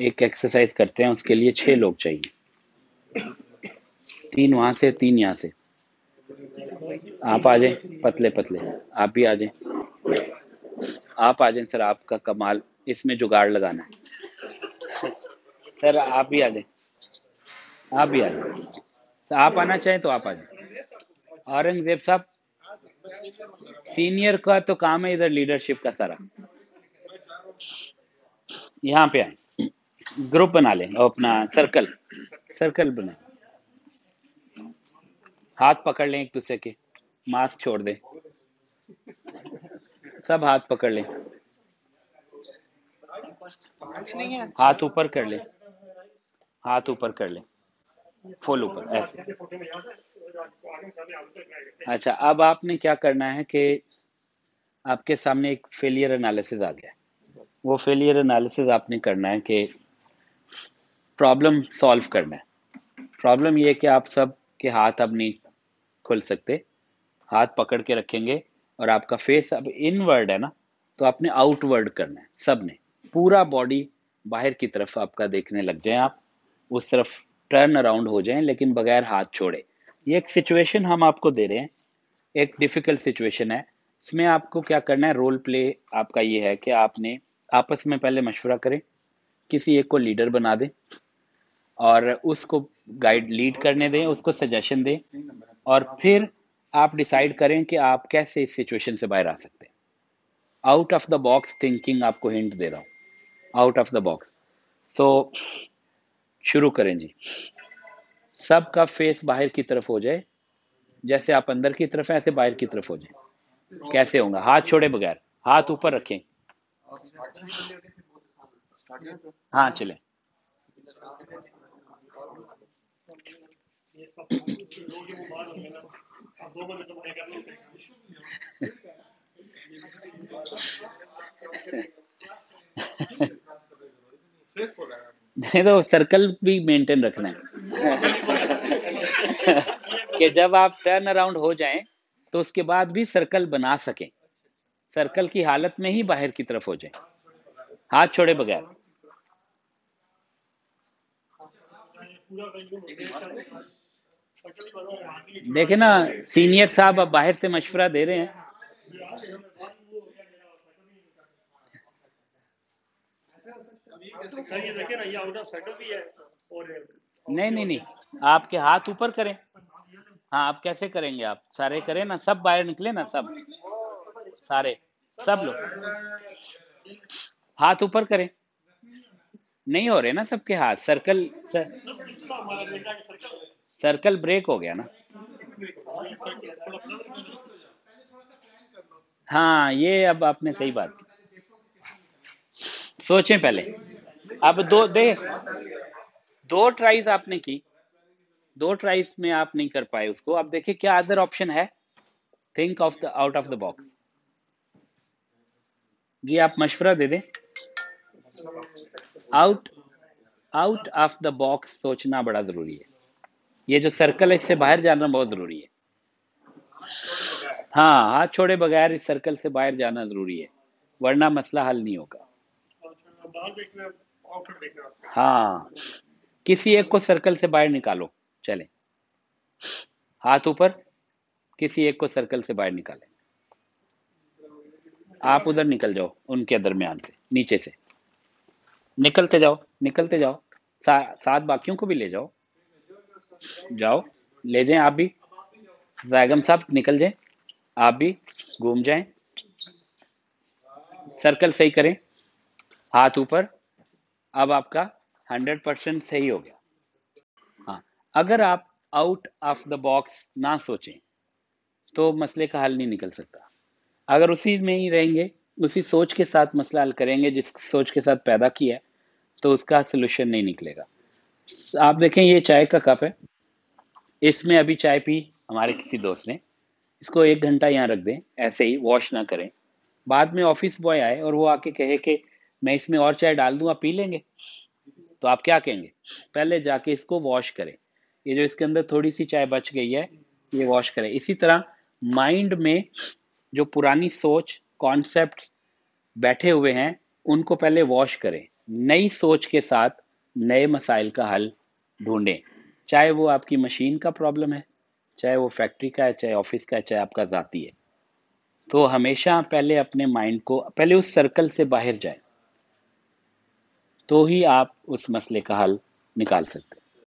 एक एक्सरसाइज करते हैं, उसके लिए 6 लोग चाहिए, 3 वहां से 3 यहाँ से। आप आ जाएं पतले पतले, आप भी आ जाएं, आप आ जाएं सर, आपका कमाल इसमें जुगाड़ लगाना है सर, आप भी आ जाएं, आप भी आ जाएं, तो आप आना चाहें तो आप आ जाएं। औरंगजेब साहब, सीनियर का तो काम है इधर लीडरशिप का सारा, यहाँ पे आए, ग्रुप बना लें, अपना सर्कल, सर्कल बना, हाथ पकड़ लें एक दूसरे के, मास्क छोड़ दें, सब हाथ पकड़ लें, हाथ ऊपर कर लें, हाथ ऊपर कर लें, फुल ऊपर ऐसे। अच्छा, अब आपने क्या करना है कि आपके सामने एक फेलियर एनालिसिस आ गया है, वो फेलियर एनालिसिस आपने करना है कि प्रॉब्लम सॉल्व करना है। प्रॉब्लम ये है कि आप सब के हाथ अब नहीं खुल सकते, हाथ पकड़ के रखेंगे और आपका फेस अब इनवर्ड है ना, तो आपने आउटवर्ड करना है, सब ने पूरा बॉडी बाहर की तरफ आपका देखने लग जाए, आप उस तरफ टर्न अराउंड हो जाएं, लेकिन बगैर हाथ छोड़े। ये एक सिचुएशन हम आपको दे रहे हैं, एक डिफिकल्ट सिचुएशन है। इसमें आपको क्या करना है, रोल प्ले आपका ये है कि आपने आपस में पहले मशवरा करें, किसी एक को लीडर बना दें और उसको गाइड लीड करने दें, उसको सजेशन दें, और फिर आप डिसाइड करें कि आप कैसे इस सिचुएशन से बाहर आ सकते हैं। Out of the box thinking आपको हिंट दे रहा हूँ, out of the box. So शुरू करें जी, सबका फेस बाहर की तरफ हो जाए, जैसे आप अंदर की तरफ हैं ऐसे बाहर की तरफ हो जाए। कैसे होगा, हाथ छोड़े बगैर, हाथ ऊपर रखें, हाँ चलें। नहीं तो सर्कल भी मेंटेन रखना है कि जब आप टर्न अराउंड हो जाएं तो उसके बाद भी सर्कल बना सकें, सर्कल की हालत में ही बाहर की तरफ हो जाएं, हाथ छोड़े बगैर। देखे ना, सीनियर साहब अब बाहर से मशवरा दे रहे हैं। नहीं नहीं नहीं, आपके हाथ ऊपर करें। हाँ, आप कैसे करेंगे, आप सारे करें ना, सब बाहर निकले ना, सब सारे, सब लोग हाथ ऊपर करें। नहीं हो रहे ना सबके हाथ, सर्कल ब्रेक हो गया ना। हाँ, ये अब आपने सही बात की, सोचें पहले। अब दो ट्राइज आपने की, दो ट्राइज में आप नहीं कर पाए उसको, अब देखिए क्या अदर ऑप्शन है। Think of the out of the box. जी आप मशवरा दे दें। Out out of the box सोचना बड़ा जरूरी है, ये जो सर्कल है इससे बाहर जाना बहुत जरूरी है। हाँ, हाथ छोड़े बगैर इस सर्कल से बाहर जाना जरूरी है, वरना मसला हल नहीं होगा। हाँ, किसी एक को सर्कल से बाहर निकालो, चले, हाथ ऊपर, किसी एक को सर्कल से बाहर निकालें। आप उधर निकल जाओ, उनके दरमियान से, नीचे से निकलते जाओ, निकलते जाओ, साथ बाकियों को भी ले जाओ, जाओ, ले जाएं आप भी, जैगम साहब निकल जाएं, आप भी घूम जाएं, सर्कल सही करें, हाथ ऊपर। अब आपका 100% सही हो गया। हाँ, अगर आप आउट ऑफ द बॉक्स ना सोचें तो मसले का हल नहीं निकल सकता। अगर उसी में ही रहेंगे, उसी सोच के साथ मसला हल करेंगे जिस सोच के साथ पैदा किया है, तो उसका सोल्यूशन नहीं निकलेगा। आप देखें, ये चाय का कप है, इसमें अभी चाय पी हमारे किसी दोस्त ने, इसको 1 घंटा यहाँ रख दें, ऐसे ही वॉश ना करें, बाद में ऑफिस बॉय आए और वो आके कहे कि मैं इसमें और चाय डाल दूं, आप पी लेंगे, तो आप क्या कहेंगे, पहले जाके इसको वॉश करें, ये जो इसके अंदर थोड़ी सी चाय बच गई है ये वॉश करें। इसी तरह माइंड में जो पुरानी सोच कॉन्सेप्ट बैठे हुए हैं उनको पहले वॉश करें, نئی سوچ کے ساتھ نئے مسائل کا حل ڈھونڈیں، چاہے وہ آپ کی مشین کا پرابلم ہے، چاہے وہ فیکٹری کا ہے، چاہے آفس کا ہے، چاہے آپ کا ذاتی ہے۔ تو ہمیشہ پہلے اپنے مائنڈ کو پہلے اس سرکل سے باہر جائیں، تو ہی آپ اس مسئلے کا حل نکال سکتے ہیں۔